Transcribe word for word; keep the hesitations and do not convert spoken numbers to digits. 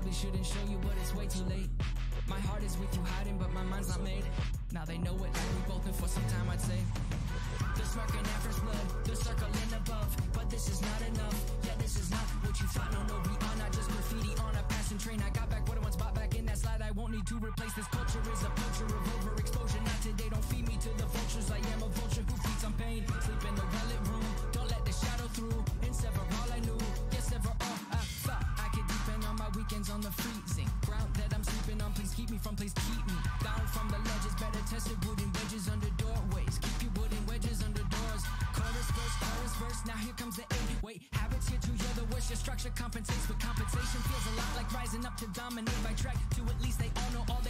probably shouldn't show you, but it's way too late. My heart is with you hiding, but my mind's not made. Now they know it, like we both been for some time, I'd say. The smirking at first blood, the circling above, but this is not enough. Yeah, this is not what you thought. No, no, we are not just graffiti on a passing train. I got back what I once bought back in that slide. I won't need to replace this culture. Is a culture of overexposure. Not today, don't feed me to the vultures. I am a vulture who feeds on pain. Sleep in the well-lit room, don't let the shadow through. And sever all I knew, yes, sever all I thought. I could depend on my weekends on the freezing ground that I'm sleeping on. Please keep me from, please keep me down from the ledges. Better tested wooden wedges under doorways. Keep you wooden wedges under doors. Chorus verse, chorus verse, now here comes the eight. Wait, habits here too, you're the worst. Your structure compensates, but compensation feels a lot like rising up to dominate by track. To at least they all know all the